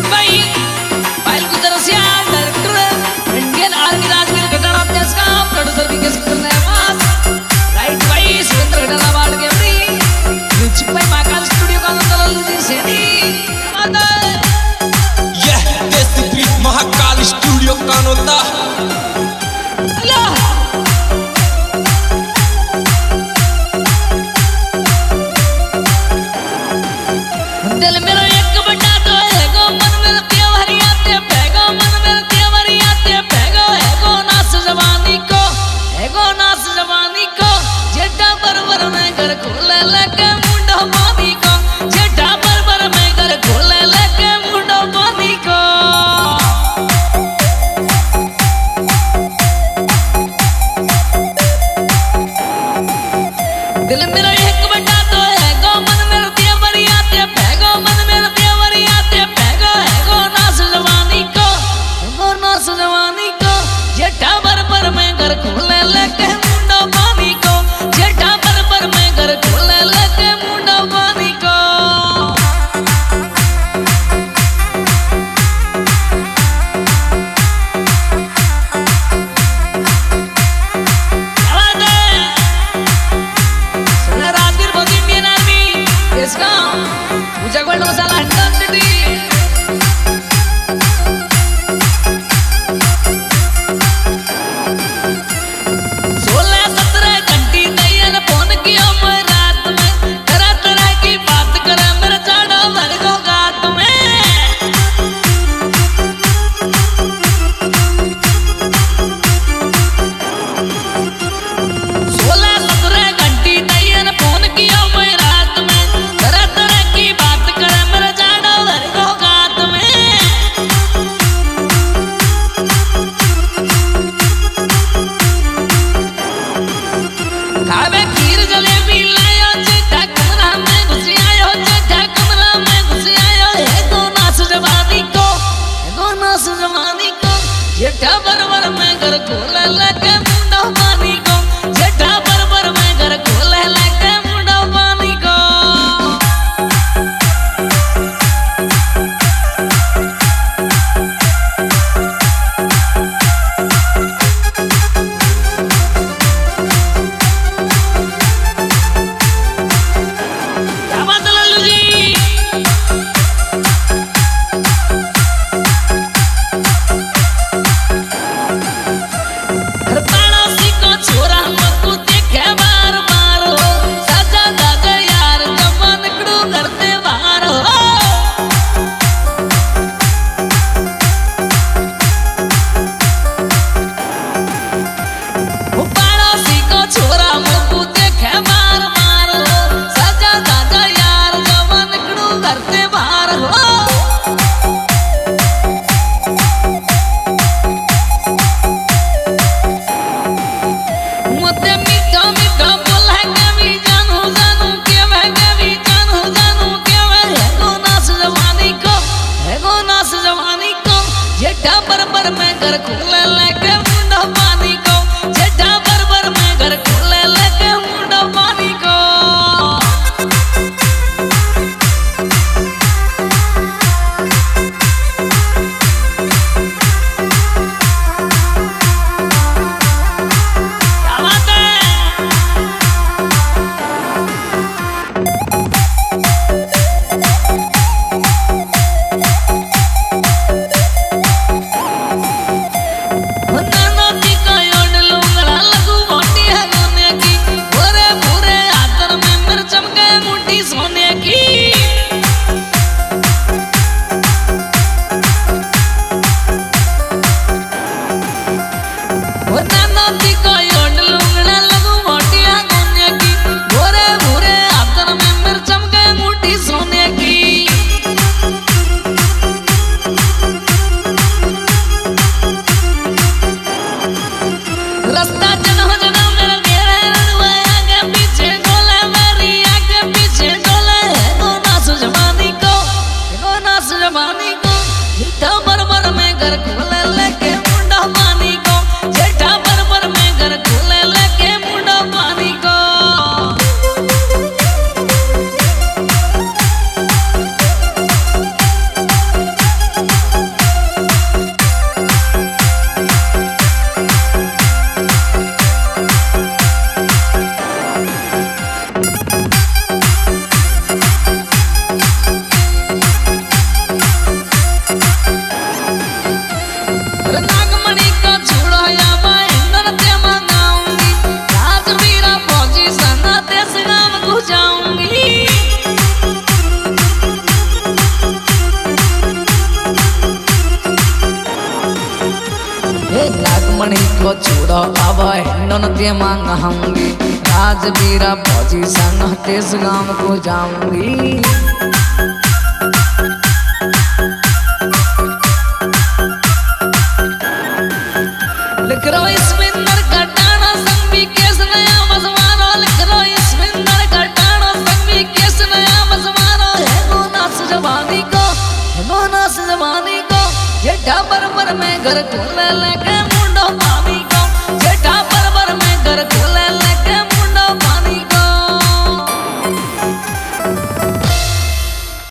भाई फाइल गुजरसिया डायरेक्टर इंडियन आर्मी राजवीर घटाना देश का प्रोड्यूसर विकेश करने पास राइट भाई सुरेंद्र घटाना वार्ड के फ्री म्यूजिक भाई महाकाल स्टूडियो का नंदलाल जी सेनी यह देसी बीट महाकाल स्टूडियो का नोता दिल मेरा एक बटा तो है गो मन में त्योहारियां ते भैगो मन में त्योहारियां ते भैगो है गो नास जवानी को जेठा बरबर में घर खोले लगे मुंडो पानी को जेठा बरबर में घर खोले लगे मुंडो पानी को दिल मेरा एक बटा तो है गो मन में त्योहारियां ते भैगो मन में त्योहारियां ते भैगो है गो नास जवानी को जेठा बरबर में घर खोले लगे मुंडो पानी को जेठा बरबर में घर खोले लगे मुंडो पानी को राजवीर बहुत इंडियन आर्मी इसका पूजा गोल्ड मसाला 100 जेठा बरबर में घर खोले लगे मुंडो पानी को जेठा बरबर में घर खोले लगे मुंडो पानी को क्या बात है लल्लू जी जेठा बरबर में घर खोले लगे मुंडो पानी को जेठा बरबर में घर खोले लगे मुंडो पानी को क्या बात है सोने की नाती को योड लुंगड़ा लगू मोटिया गोने की भोरे भोरे हाथन में मिर्चम गए मुट्ठी सोने की रास्ता जन हो जना मेरा घेरे रणवा आगे पीछे डोले मेरी आगे पीछे डोले है गो नास जवानी को जेठा बरबर में घर खोले लगे मुंडो पानी को जेठा बरबर में घर खोले लगे मुंडो पानी को को चूड़ो अब हिंडन ते मांगूंगी राजवीरा फौजी संग तेज गांव को जाऊंगी लिख रो इसमिंदर कटाना संग भी केस नया मजमानो लिख रो इसमिंदर कटाना संग भी केस नया मजमानो है वो नास जवानी को ये टाबर पर में घर खोल लेके मुंडो पानी